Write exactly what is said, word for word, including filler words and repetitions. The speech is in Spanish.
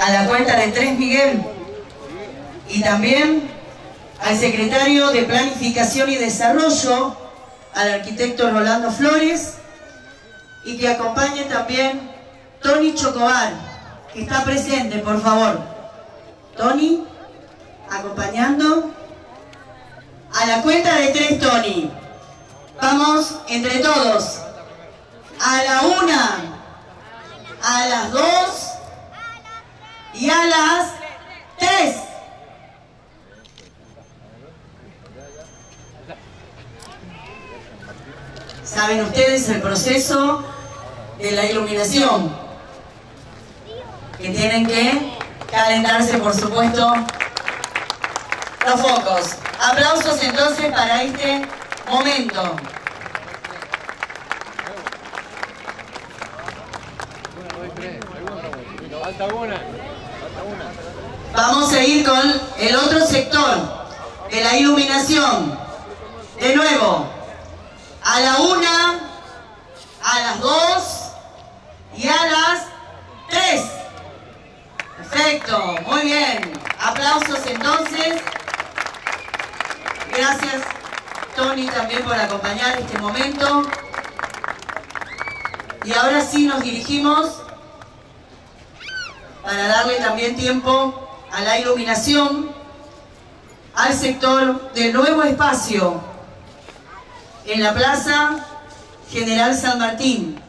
A la cuenta de tres, Miguel. Y también al secretario de Planificación y Desarrollo, al arquitecto Rolando Flores, y que acompañe también Tony Chocobar, que está presente, por favor. Tony, acompañando. A la cuenta de tres, Tony. Vamos entre todos. A la una, a las dos y a las tres. Saben ustedes el proceso de la iluminación, que tienen que calentarse, por supuesto, los focos. Aplausos entonces para este momento. Vamos a ir con el otro sector de la iluminación. De nuevo, a la una, a las dos y a las tres. Perfecto, muy bien. Aplausos entonces. Gracias, Tony, también por acompañar este momento. Y ahora sí nos dirigimos para darle también tiempo a la iluminación, al sector del nuevo espacio en la Plaza General San Martín.